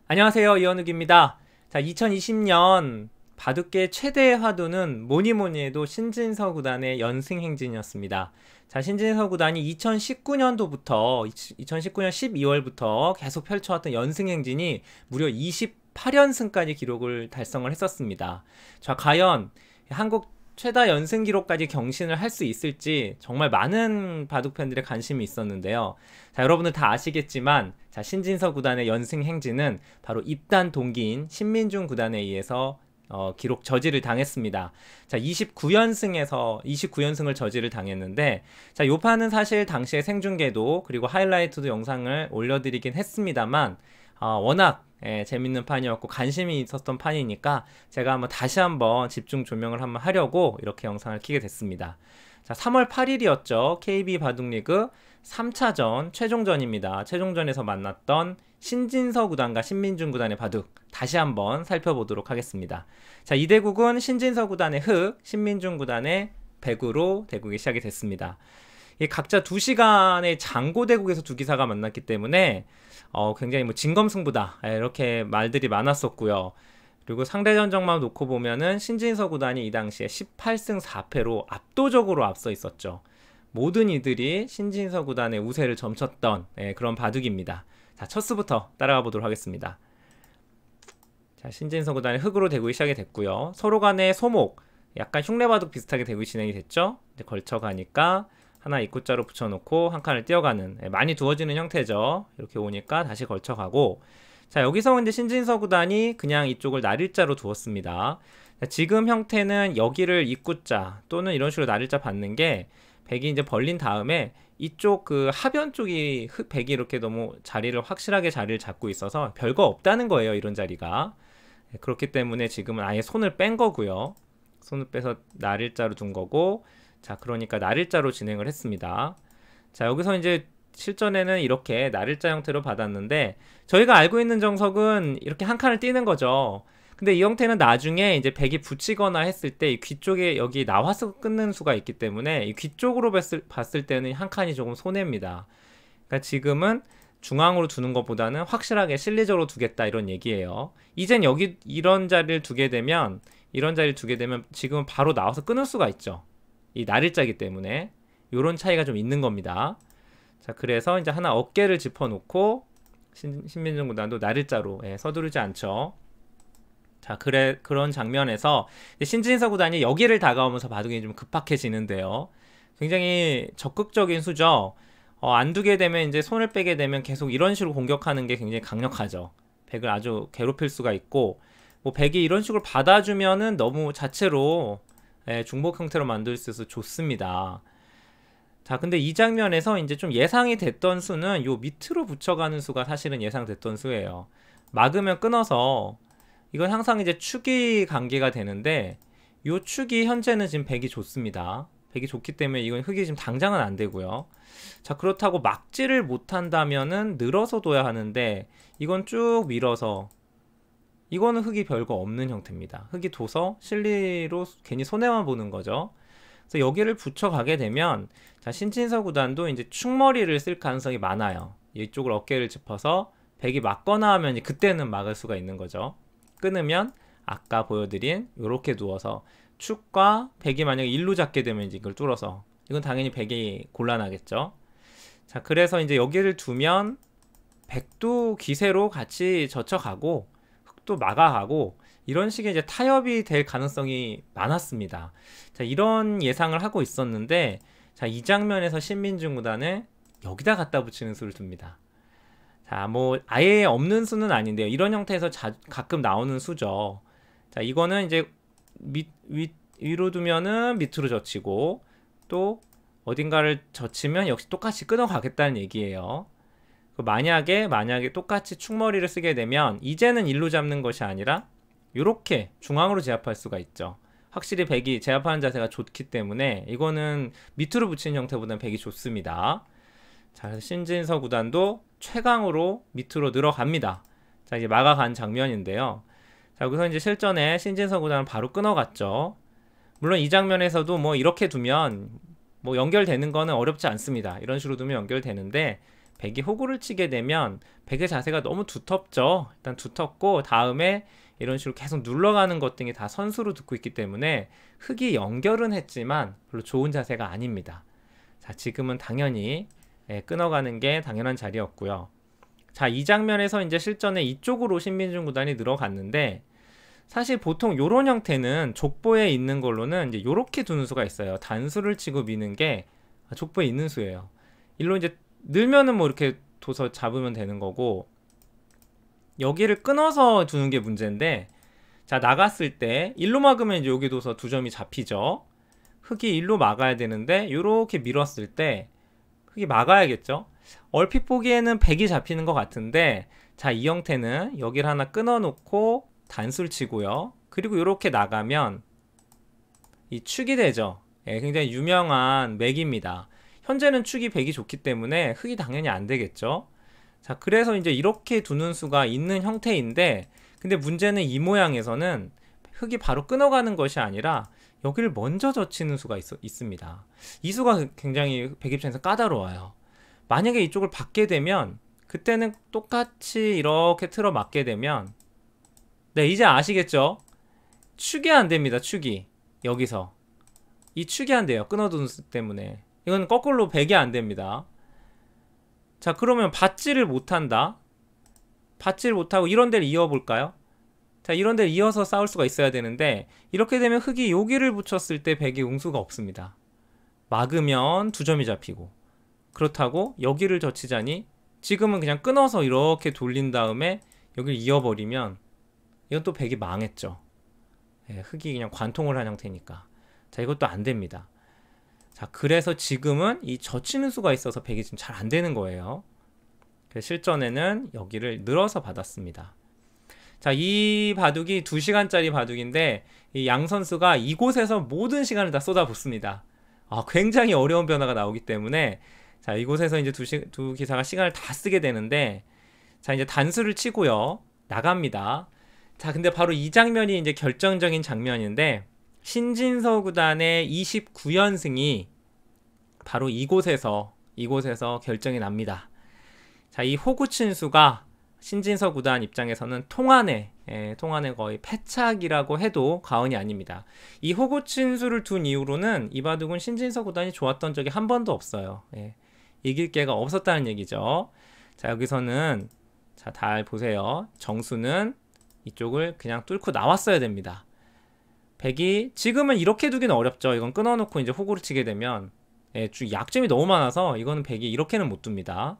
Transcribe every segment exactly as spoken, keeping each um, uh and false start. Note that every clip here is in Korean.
안녕하세요, 이현욱입니다. 자, 이천이십 년 바둑계 최대의 화두는 뭐니뭐니 해도 신진서 구단의 연승 행진이었습니다. 자, 신진서 구단이 이천십구 년도부터 이천십구 년 십이 월부터 계속 펼쳐왔던 연승 행진이 무려 이십팔 연승까지 기록을 달성을 했었습니다. 자, 과연 한국 최다 연승 기록까지 경신을 할 수 있을지 정말 많은 바둑 팬들의 관심이 있었는데요. 자, 여러분들 다 아시겠지만 자, 신진서 구단의 연승 행진은 바로 입단 동기인 신민중 구단에 의해서 어, 기록 저지를 당했습니다. 자, 이십구 연승에서 이십구 연승을 저지를 당했는데, 자, 요 판은 사실 당시에 생중계도 그리고 하이라이트도 영상을 올려드리긴 했습니다만 어, 워낙 예, 재밌는 판이었고 관심이 있었던 판이니까 제가 한번 다시 한번 집중 조명을 한번 하려고 이렇게 영상을 켜게 됐습니다. 자, 삼월 팔일이었죠. 케이비 바둑리그 삼 차전 최종전입니다. 최종전에서 만났던 신진서 구단과 신민중 구단의 바둑 다시 한번 살펴보도록 하겠습니다. 자, 이 대국은 신진서 구단의 흑, 신민중 구단의 백으로 대국이 시작이 됐습니다. 이 각자 두 시간의 장고 대국에서 두 기사가 만났기 때문에 어, 굉장히 뭐 진검승부다 이렇게 말들이 많았었고요. 그리고 상대 전적만 놓고 보면은 신진서 구단이 이 당시에 십팔 승 사 패로 압도적으로 앞서 있었죠. 모든 이들이 신진서 구단의 우세를 점쳤던 예, 그런 바둑입니다. 자, 첫 수부터 따라가 보도록 하겠습니다. 자, 신진서 구단의 흑으로 대국이 시작이 됐고요. 서로 간의 소목, 약간 흉내바둑 비슷하게 대국이 진행이 됐죠. 이제 걸쳐가니까 하나 입구자로 붙여놓고 한 칸을 띄어가는 예, 많이 두어지는 형태죠. 이렇게 오니까 다시 걸쳐가고, 자, 여기서 이제 신진서 구단이 그냥 이쪽을 날일자로 두었습니다. 자, 지금 형태는 여기를 입구자 또는 이런 식으로 날일자 받는 게 백이 이제 벌린 다음에 이쪽 그 하변 쪽이 흑 백이 이렇게 너무 자리를 확실하게 자리를 잡고 있어서 별거 없다는 거예요. 이런 자리가. 예, 그렇기 때문에 지금은 아예 손을 뺀 거고요. 손을 빼서 날일자로 둔 거고, 자, 그러니까 날일자로 진행을 했습니다. 자, 여기서 이제 실전에는 이렇게 날일자 형태로 받았는데 저희가 알고 있는 정석은 이렇게 한 칸을 띄는 거죠. 근데 이 형태는 나중에 이제 백이 붙이거나 했을 때 이 귀 쪽에 여기 나와서 끊는 수가 있기 때문에 이 귀 쪽으로 봤을, 봤을 때는 한 칸이 조금 손해입니다. 그러니까 지금은 중앙으로 두는 것보다는 확실하게 실리적으로 두겠다 이런 얘기예요. 이젠 여기 이런 자리를 두게 되면 이런 자리를 두게 되면 지금은 바로 나와서 끊을 수가 있죠. 이 날일자이기 때문에 요런 차이가 좀 있는 겁니다. 자, 그래서 이제 하나 어깨를 짚어놓고 신, 신민중 구단도 날일자로 예, 서두르지 않죠. 자, 그래 그런 장면에서 신진서 구단이 여기를 다가오면서 바둑이 좀 급박해지는데요. 굉장히 적극적인 수죠. 어, 안 두게 되면 이제 손을 빼게 되면 계속 이런 식으로 공격하는 게 굉장히 강력하죠. 백을 아주 괴롭힐 수가 있고, 뭐 백이 이런 식으로 받아주면은 너무 자체로 예, 중복 형태로 만들 수 있어서 좋습니다. 자, 근데 이 장면에서 이제 좀 예상이 됐던 수는 요 밑으로 붙여가는 수가 사실은 예상됐던 수예요. 막으면 끊어서 이건 항상 이제 축이 관계가 되는데 요 축이 현재는 지금 백이 좋습니다. 백이 좋기 때문에 이건 흑이 지금 당장은 안 되고요. 자, 그렇다고 막지를 못한다면은 늘어서 둬야 하는데 이건 쭉 밀어서 이거는 흑이 별거 없는 형태입니다. 흑이 둬서 실리로 괜히 손해만 보는 거죠. 그래서 여기를 붙여가게 되면 자, 신진서 구단도 이제 축머리를 쓸 가능성이 많아요. 이쪽을 어깨를 짚어서 백이 막거나 하면 그때는 막을 수가 있는 거죠. 끊으면 아까 보여드린 이렇게 누워서 축과 백이 만약에 일로 잡게 되면 이제 이걸 뚫어서 이건 당연히 백이 곤란하겠죠. 자, 그래서 이제 여기를 두면 백도 기세로 같이 젖혀가고 흑도 막아가고 이런 식의 이제 타협이 될 가능성이 많았습니다. 자, 이런 예상을 하고 있었는데 자, 이 장면에서 신민중 구단은 여기다 갖다 붙이는 수를 둡니다. 자, 뭐 아예 없는 수는 아닌데요. 이런 형태에서 자, 가끔 나오는 수죠. 자, 이거는 이제 밑, 위, 위로 두면은 밑으로 젖히고 또 어딘가를 젖히면 역시 똑같이 끊어가겠다는 얘기예요. 만약에 만약에 똑같이 축머리를 쓰게 되면 이제는 일로 잡는 것이 아니라 이렇게 중앙으로 제압할 수가 있죠. 확실히 백이 제압하는 자세가 좋기 때문에 이거는 밑으로 붙이는 형태보다는 백이 좋습니다. 자, 그래서 신진서 구단도 최강으로 밑으로 늘어갑니다. 자, 이제 막아간 장면인데요. 자, 여기서 이제 실전에 신진서 구단은 바로 끊어갔죠. 물론 이 장면에서도 뭐 이렇게 두면 뭐 연결되는 거는 어렵지 않습니다. 이런 식으로 두면 연결되는데 백이 호구를 치게 되면 백의 자세가 너무 두텁죠. 일단 두텁고 다음에 이런 식으로 계속 눌러가는 것 등이 다 선수로 듣고 있기 때문에 흑이 연결은 했지만 별로 좋은 자세가 아닙니다. 자, 지금은 당연히 예, 끊어가는 게 당연한 자리였고요. 자, 이 장면에서 이제 실전에 이쪽으로 신민준 구단이 늘어갔는데, 사실 보통 요런 형태는 족보에 있는 걸로는 이제 요렇게 두는 수가 있어요. 단수를 치고 미는 게 족보에 있는 수예요. 일로 이제 늘면은 뭐 이렇게 둬서 잡으면 되는 거고, 여기를 끊어서 두는 게 문제인데, 자, 나갔을 때 일로 막으면 이제 여기 둬서 두 점이 잡히죠. 흑이 일로 막아야 되는데 요렇게 밀었을 때 흑이 막아야겠죠. 얼핏 보기에는 백이 잡히는 것 같은데, 자, 이 형태는 여기를 하나 끊어 놓고 단수를 치고요. 그리고 이렇게 나가면 이 축이 되죠. 예, 굉장히 유명한 맥입니다. 현재는 축이 백이 좋기 때문에 흑이 당연히 안 되겠죠. 자, 그래서 이제 이렇게 두는 수가 있는 형태인데, 근데 문제는 이 모양에서는 흑이 바로 끊어가는 것이 아니라 여기를 먼저 젖히는 수가 있, 있습니다. 이 수가 굉장히 백 입장에서 까다로워요. 만약에 이쪽을 받게 되면 그때는 똑같이 이렇게 틀어 맞게 되면, 네, 이제 아시겠죠? 축이 안 됩니다. 축이 여기서 이 축이 안 돼요. 끊어두는 수 때문에. 이건 거꾸로 백이 안 됩니다. 자, 그러면 받지를 못한다. 받지를 못하고 이런 데를 이어볼까요? 자, 이런 데를 이어서 싸울 수가 있어야 되는데, 이렇게 되면 흑이 여기를 붙였을 때 백이 응수가 없습니다. 막으면 두 점이 잡히고, 그렇다고 여기를 젖히자니 지금은 그냥 끊어서 이렇게 돌린 다음에 여기를 이어버리면 이건 또 백이 망했죠. 예, 흑이 그냥 관통을 한 형태니까. 자, 이것도 안 됩니다. 자, 그래서 지금은 이 젖히는 수가 있어서 백이 지금 잘 안 되는 거예요. 그래서 실전에는 여기를 늘어서 받았습니다. 자, 이 바둑이 두 시간짜리 바둑인데 이 양 선수가 이곳에서 모든 시간을 다 쏟아붓습니다. 아, 굉장히 어려운 변화가 나오기 때문에, 자, 이곳에서 이제 두, 시, 두 기사가 시간을 다 쓰게 되는데, 자, 이제 단수를 치고요. 나갑니다. 자, 근데 바로 이 장면이 이제 결정적인 장면인데, 신진서 구단의 이십구 연승이 바로 이곳에서 이곳에서 결정이 납니다. 자, 이 호구친수가 신진서 구단 입장에서는 통안의 예, 통안의 거의 패착이라고 해도 과언이 아닙니다. 이 호구친수를 둔 이후로는 이 바둑은 신진서 구단이 좋았던 적이 한 번도 없어요. 예, 이길 기회가 없었다는 얘기죠. 자, 여기서는 자, 잘 보세요. 정수는 이쪽을 그냥 뚫고 나왔어야 됩니다. 백이 지금은 이렇게 두기는 어렵죠. 이건 끊어놓고 이제 호구를 치게 되면, 예, 약점이 너무 많아서 이거는 백이 이렇게는 못 둡니다.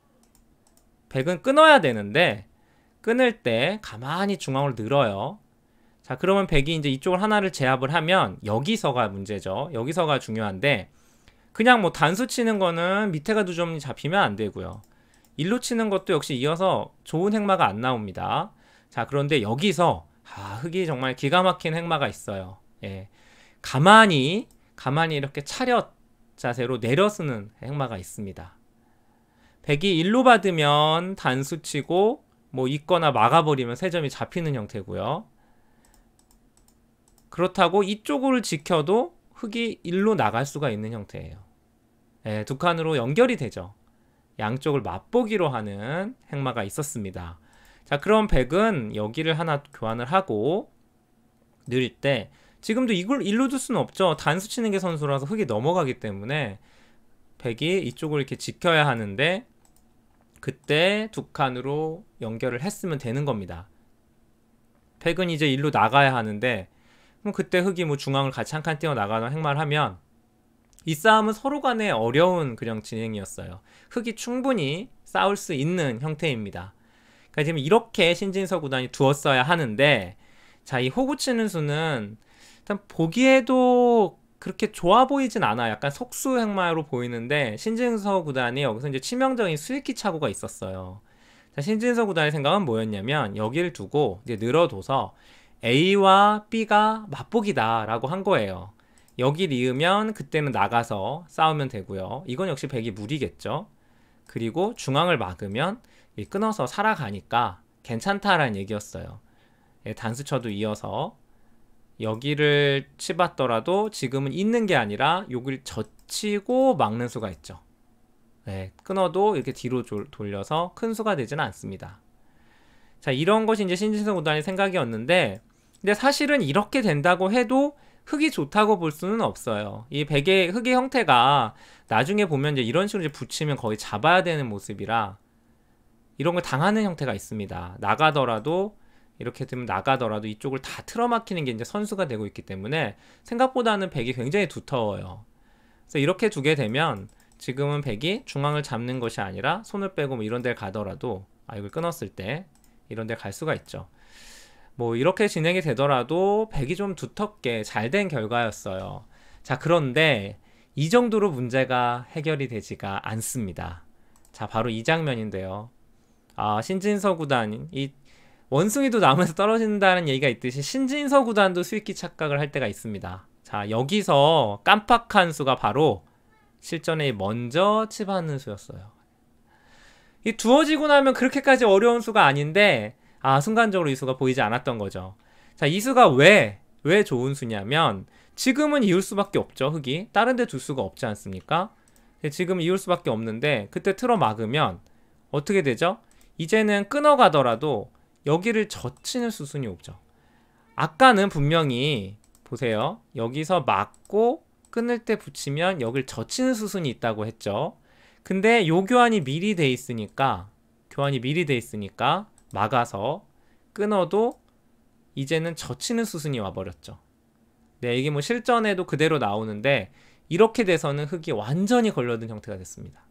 백은 끊어야 되는데 끊을 때 가만히 중앙으로 늘어요. 자, 그러면 백이 이제 이쪽을 하나를 제압을 하면 여기서가 문제죠. 여기서가 중요한데, 그냥 뭐 단수 치는 거는 밑에가 두 점이 잡히면 안 되고요. 일로 치는 것도 역시 이어서 좋은 행마가 안 나옵니다. 자, 그런데 여기서 아, 흑이 정말 기가 막힌 행마가 있어요. 예, 가만히 가만히 이렇게 차렷 자세로 내려쓰는 행마가 있습니다. 백이 일로 받으면 단수 치고 뭐 있거나 막아버리면 세 점이 잡히는 형태고요. 그렇다고 이쪽을 지켜도 흑이 일로 나갈 수가 있는 형태예요. 예, 두 칸으로 연결이 되죠. 양쪽을 맛보기로 하는 행마가 있었습니다. 자, 그럼 백은 여기를 하나 교환을 하고 늘 때, 지금도 이걸 일로 둘 수는 없죠. 단수 치는 게 선수라서 흑이 넘어가기 때문에 백이 이쪽을 이렇게 지켜야 하는데, 그때 두 칸으로 연결을 했으면 되는 겁니다. 백은 이제 일로 나가야 하는데, 그럼 그때 흑이 뭐 중앙을 같이 한 칸 띄어 나가는 행마를 하면 이 싸움은 서로 간에 어려운 그냥 진행이었어요. 흑이 충분히 싸울 수 있는 형태입니다. 그러니까 지금 이렇게 신진서 구단이 두었어야 하는데, 자, 이 호구 치는 수는 일단 보기에도 그렇게 좋아 보이진 않아. 약간 속수 행마로 보이는데, 신진서 구단이 여기서 이제 치명적인 수익기 착오가 있었어요. 자, 신진서 구단의 생각은 뭐였냐면, 여기를 두고 이제 늘어둬서 A와 B가 맞보기다 라고 한 거예요. 여기를 이으면 그때는 나가서 싸우면 되고요. 이건 역시 백이 무리겠죠. 그리고 중앙을 막으면 끊어서 살아가니까 괜찮다라는 얘기였어요. 예, 단수쳐도 이어서 여기를 치봤더라도 지금은 있는 게 아니라 여기를 젖히고 막는 수가 있죠. 네, 끊어도 이렇게 뒤로 조, 돌려서 큰 수가 되지는 않습니다. 자, 이런 것이 이제 신진서 구단의 생각이었는데, 근데 사실은 이렇게 된다고 해도 흙이 좋다고 볼 수는 없어요. 이 백의 흙의 형태가 나중에 보면 이제 이런 식으로 이제 붙이면 거의 잡아야 되는 모습이라 이런 걸 당하는 형태가 있습니다. 나가더라도 이렇게 되면 나가더라도 이쪽을 다 틀어막히는 게 이제 선수가 되고 있기 때문에 생각보다는 백이 굉장히 두터워요. 그래서 이렇게 두게 되면 지금은 백이 중앙을 잡는 것이 아니라 손을 빼고 뭐 이런 데를 가더라도, 아, 이걸 끊었을 때 이런 데 갈 수가 있죠. 뭐 이렇게 진행이 되더라도 백이 좀 두텁게 잘 된 결과였어요. 자, 그런데 이 정도로 문제가 해결이 되지가 않습니다. 자, 바로 이 장면인데요. 아, 신진서 구단, 이 원숭이도 나무에서 떨어진다는 얘기가 있듯이 신진서 구단도 수익기 착각을 할 때가 있습니다. 자, 여기서 깜빡한 수가 바로 실전에 먼저 칩하는 수였어요. 이 두어지고 나면 그렇게까지 어려운 수가 아닌데, 아, 순간적으로 이 수가 보이지 않았던 거죠. 자, 이 수가 왜, 왜 좋은 수냐면 지금은 이을 수밖에 없죠, 흙이. 다른 데 둘 수가 없지 않습니까? 지금 이을 수밖에 없는데 그때 틀어 막으면 어떻게 되죠? 이제는 끊어가더라도 여기를 젖히는 수순이 오죠. 아까는 분명히 보세요. 여기서 막고 끊을 때 붙이면 여길 젖히는 수순이 있다고 했죠. 근데 요 교환이 미리 돼 있으니까 교환이 미리 돼 있으니까 막아서 끊어도 이제는 젖히는 수순이 와버렸죠. 네, 이게 뭐 실전에도 그대로 나오는데 이렇게 돼서는 흙이 완전히 걸려든 형태가 됐습니다.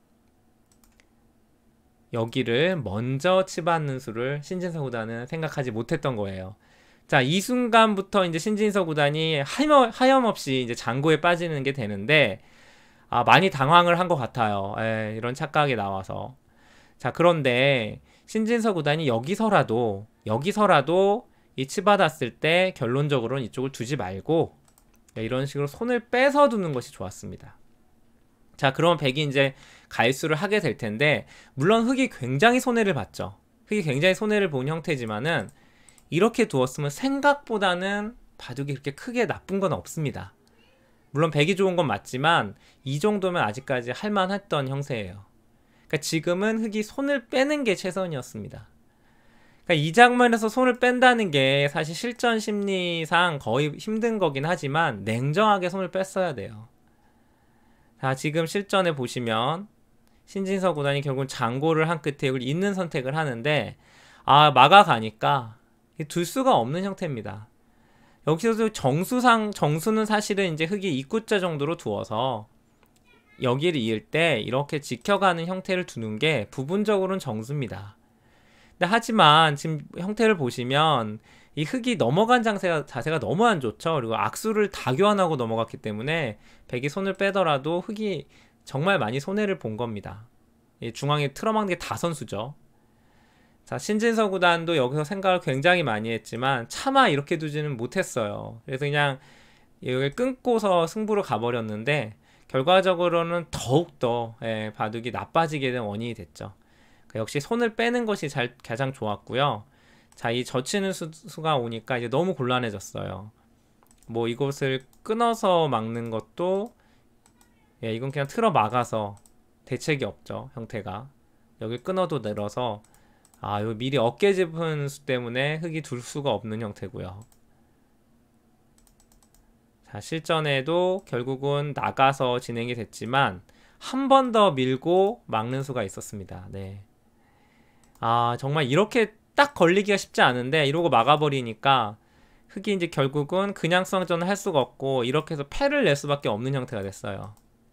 여기를 먼저 치받는 수를 신진서 구단은 생각하지 못했던 거예요. 자, 이 순간부터 이제 신진서 구단이 하염, 하염없이 이제 장고에 빠지는 게 되는데, 아, 많이 당황을 한 것 같아요. 에, 이런 착각이 나와서. 자, 그런데 신진서 구단이 여기서라도 여기서라도 이 치받았을 때 결론적으로는 이쪽을 두지 말고 이런 식으로 손을 빼서 두는 것이 좋았습니다. 자, 그러면 백이 이제 가입수를 하게 될 텐데, 물론 흙이 굉장히 손해를 봤죠. 흙이 굉장히 손해를 본 형태지만은 이렇게 두었으면 생각보다는 바둑이 그렇게 크게 나쁜 건 없습니다. 물론 백이 좋은 건 맞지만 이 정도면 아직까지 할만했던 형세예요. 그러니까 지금은 흙이 손을 빼는 게 최선이었습니다. 그러니까 이 장면에서 손을 뺀다는 게 사실 실전 심리상 거의 힘든 거긴 하지만 냉정하게 손을 뺐어야 돼요. 자, 지금 실전에 보시면 신진서 구단이 결국 장고를 한 끝에 여기 있는 선택을 하는데, 아, 막아가니까 둘 수가 없는 형태입니다. 여기서도 정수상, 정수는 사실은 이제 흙이 입구자 정도로 두어서 여기를 이을 때 이렇게 지켜가는 형태를 두는 게 부분적으로는 정수입니다. 근데 하지만 지금 형태를 보시면 이 흙이 넘어간 자세가, 자세가 너무 안 좋죠. 그리고 악수를 다 교환하고 넘어갔기 때문에 백이 손을 빼더라도 흙이 정말 많이 손해를 본 겁니다. 이 중앙에 틀어막는 게 다 선수죠. 자, 신진서 구단도 여기서 생각을 굉장히 많이 했지만 차마 이렇게 두지는 못했어요. 그래서 그냥 이걸 끊고서 승부로 가버렸는데 결과적으로는 더욱더 예, 바둑이 나빠지게 된 원인이 됐죠. 그러니까 역시 손을 빼는 것이 잘, 가장 좋았고요. 자, 이 젖히는 수, 수가 오니까 이제 너무 곤란해졌어요. 뭐 이것을 끊어서 막는 것도, 예, 이건 그냥 틀어 막아서 대책이 없죠, 형태가. 여기 끊어도 늘어서, 아, 요 미리 어깨 짚은 수 때문에 흙이 둘 수가 없는 형태고요. 자, 실전에도 결국은 나가서 진행이 됐지만 한 번 더 밀고 막는 수가 있었습니다. 네. 아, 정말 이렇게 딱 걸리기가 쉽지 않은데 이러고 막아버리니까 흙이 이제 결국은 그냥 수왕전을 할 수가 없고 이렇게 해서 패를 낼 수밖에 없는 형태가 됐어요.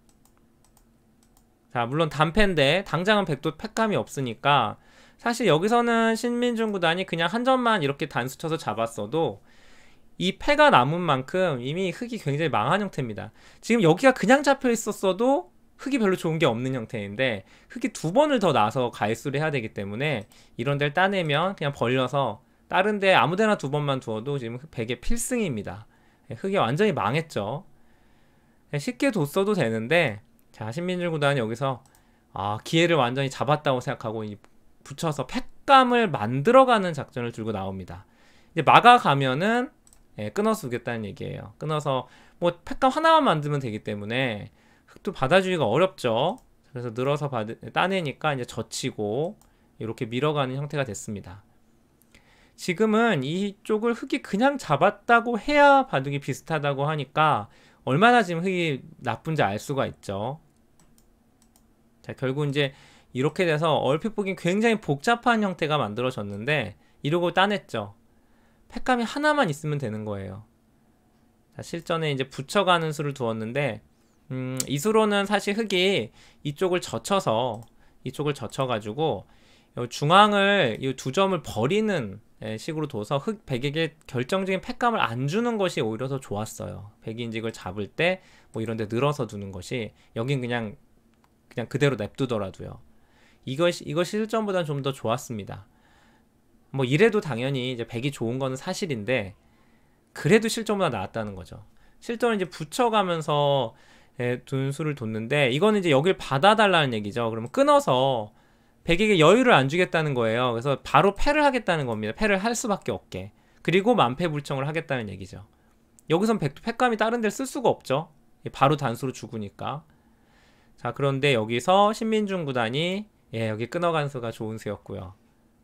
자, 물론 단패인데 당장은 백도 패감이 없으니까 사실 여기서는 신민중 구단이 그냥 한 점만 이렇게 단수 쳐서 잡았어도 이 패가 남은 만큼 이미 흙이 굉장히 망한 형태입니다. 지금 여기가 그냥 잡혀 있었어도 흙이 별로 좋은 게 없는 형태인데 흙이 두 번을 더 나서 가입수를 해야 되기 때문에 이런 데를 따내면 그냥 벌려서 다른 데 아무 데나 두 번만 두어도 지금 백의 필승입니다. 흙이 완전히 망했죠. 쉽게 뒀어도 되는데, 자, 신민중 구단이 여기서 아, 기회를 완전히 잡았다고 생각하고 붙여서 패감을 만들어가는 작전을 들고 나옵니다. 이제 막아가면은 예, 끊어서 두겠다는 얘기예요. 끊어서 뭐 패감 하나만 만들면 되기 때문에 흙도 받아주기가 어렵죠. 그래서 늘어서 받, 따내니까 이제 젖히고 이렇게 밀어가는 형태가 됐습니다. 지금은 이쪽을 흙이 그냥 잡았다고 해야 바둑이 비슷하다고 하니까 얼마나 지금 흙이 나쁜지 알 수가 있죠. 자, 결국 이제 이렇게 돼서 얼핏 보기엔 굉장히 복잡한 형태가 만들어졌는데 이러고 따냈죠. 팩감이 하나만 있으면 되는 거예요. 자, 실전에 이제 붙여가는 수를 두었는데 음, 이 수로는 사실 흙이 이쪽을 젖혀서 이쪽을 젖혀가지고 중앙을 이 두 점을 버리는 식으로 둬서 흙 백에게 결정적인 팩감을 안 주는 것이 오히려 더 좋았어요. 백인직을 잡을 때 뭐 이런 데 늘어서 두는 것이 여긴 그냥 그냥 그대로 냅두더라도요. 이것이 이것이 실전보다는 좀 더 좋았습니다. 뭐 이래도 당연히 이제 백이 좋은 거는 사실인데 그래도 실전보다 나았다는 거죠. 실전을 이제 붙여가면서 둔 수를 뒀는데 이거는 이제 여길 받아달라는 얘기죠. 그러면 끊어서 백에게 여유를 안 주겠다는 거예요. 그래서 바로 패를 하겠다는 겁니다. 패를 할 수밖에 없게. 그리고 만패불청을 하겠다는 얘기죠. 여기선 백도 팩감이 다른 데를 쓸 수가 없죠. 바로 단수로 죽으니까. 자, 그런데 여기서 신민중 구단이 예, 여기 끊어간 수가 좋은 수였고요.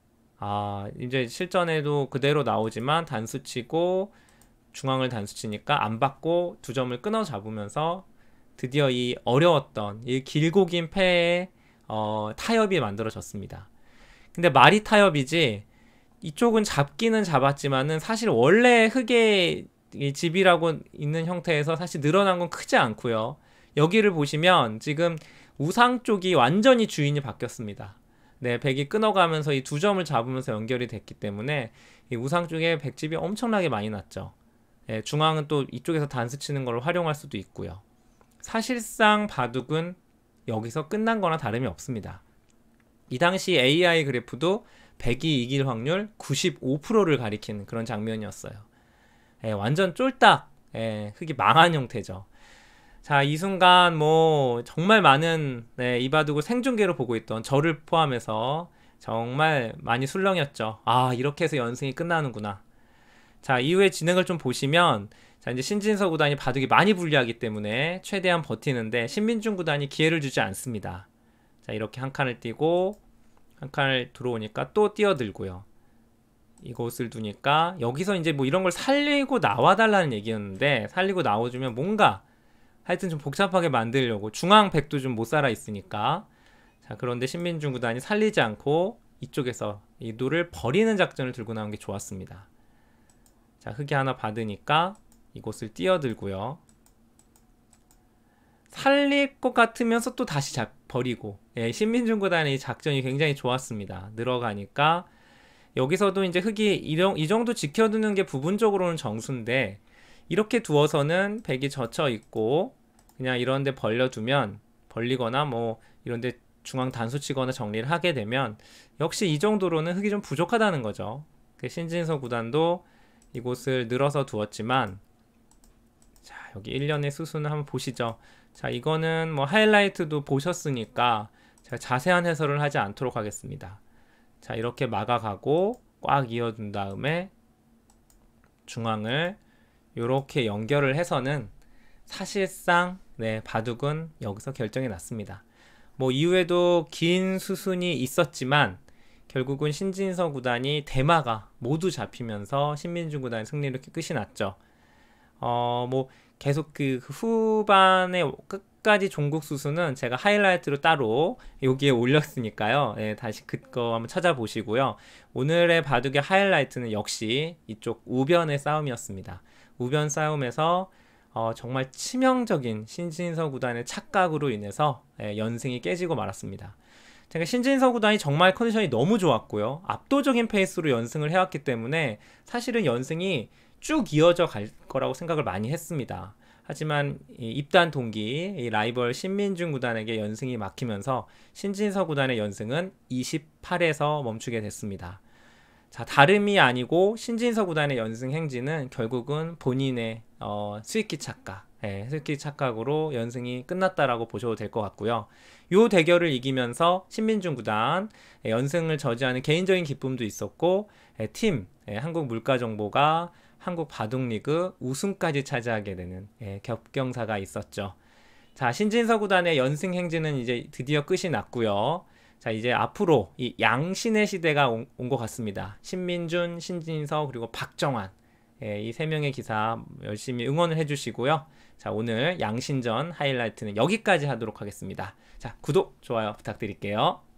아, 이제 실전에도 그대로 나오지만 단수 치고 중앙을 단수 치니까 안 받고 두 점을 끊어 잡으면서 드디어 이 어려웠던 이 길고 긴 패의 어, 타협이 만들어졌습니다. 근데 말이 타협이지 이쪽은 잡기는 잡았지만은 사실 원래 흙의 집이라고 있는 형태에서 사실 늘어난 건 크지 않고요. 여기를 보시면 지금 우상 쪽이 완전히 주인이 바뀌었습니다. 네, 백이 끊어가면서 이 두 점을 잡으면서 연결이 됐기 때문에 이 우상 쪽에 백집이 엄청나게 많이 났죠. 네, 중앙은 또 이쪽에서 단수 치는 걸 활용할 수도 있고요. 사실상 바둑은 여기서 끝난 거나 다름이 없습니다. 이 당시 에이아이 그래프도 백이 이길 확률 구십오 퍼센트를 가리키는 그런 장면이었어요. 예, 완전 쫄딱 예, 흙이 망한 형태죠. 자, 이 순간 뭐 정말 많은 네, 이 바둑을 생중계로 보고 있던 저를 포함해서 정말 많이 술렁였죠. 아, 이렇게 해서 연승이 끝나는구나. 자, 이후에 진행을 좀 보시면 자, 이제 신진서 구단이 바둑이 많이 불리하기 때문에 최대한 버티는데 신민중 구단이 기회를 주지 않습니다. 자, 이렇게 한 칸을 띄고 한 칸을 들어오니까 또 뛰어들고요. 이곳을 두니까 여기서 이제 뭐 이런 걸 살리고 나와달라는 얘기였는데 살리고 나와주면 뭔가 하여튼 좀 복잡하게 만들려고 중앙 백도 좀 못 살아 있으니까 자, 그런데 신민중 구단이 살리지 않고 이쪽에서 이 노를 버리는 작전을 들고 나온 게 좋았습니다. 자, 흙이 하나 받으니까 이곳을 뛰어들고요. 살릴 것 같으면서 또 다시 잡, 버리고 예, 신민중 구단의 작전이 굉장히 좋았습니다. 늘어가니까 여기서도 이제 흙이 이런, 이 정도 지켜두는 게 부분적으로는 정수인데 이렇게 두어서는 백이 젖혀 있고 그냥 이런데 벌려두면 벌리거나 뭐 이런데 중앙 단수 치거나 정리를 하게 되면 역시 이 정도로는 흙이 좀 부족하다는 거죠. 신진서 구단도 이곳을 늘어서 두었지만 자, 여기 일련의 수순을 한번 보시죠. 자, 이거는 뭐 하이라이트도 보셨으니까 제가 자세한 해설을 하지 않도록 하겠습니다. 자, 이렇게 막아가고 꽉 이어둔 다음에 중앙을 이렇게 연결을 해서는 사실상 네, 바둑은 여기서 결정이 났습니다. 뭐 이후에도 긴 수순이 있었지만 결국은 신진서 구단이 대마가 모두 잡히면서 신민중 구단의 승리로 이렇게 끝이 났죠. 어, 뭐 계속 그 후반에 끝까지 종국 수순은 제가 하이라이트로 따로 여기에 올렸으니까요. 예, 다시 그거 한번 찾아보시고요. 오늘의 바둑의 하이라이트는 역시 이쪽 우변의 싸움이었습니다. 우변 싸움에서 어, 정말 치명적인 신진서 구단의 착각으로 인해서 예, 연승이 깨지고 말았습니다. 제가 신진서 구단이 정말 컨디션이 너무 좋았고요. 압도적인 페이스로 연승을 해왔기 때문에 사실은 연승이 쭉 이어져 갈 거라고 생각을 많이 했습니다. 하지만 이 입단 동기 이 라이벌 신민중 구단에게 연승이 막히면서 신진서 구단의 연승은 이십팔에서 멈추게 됐습니다. 자, 다름이 아니고 신진서 구단의 연승 행진은 결국은 본인의 어, 스위키 착각, 예, 스위키 착각으로 연승이 끝났다라고 보셔도 될 것 같고요. 이 대결을 이기면서 신민중 구단 예, 연승을 저지하는 개인적인 기쁨도 있었고 예, 팀 예, 한국물가정보가 한국 바둑리그 우승까지 차지하게 되는 예, 겹경사가 있었죠. 자, 신진서 구단의 연승 행진은 이제 드디어 끝이 났고요. 자, 이제 앞으로 이 양신의 시대가 온 것 같습니다. 신민준, 신진서, 그리고 박정환. 예, 이 세 명의 기사 열심히 응원을 해주시고요. 자, 오늘 양신전 하이라이트는 여기까지 하도록 하겠습니다. 자, 구독, 좋아요 부탁드릴게요.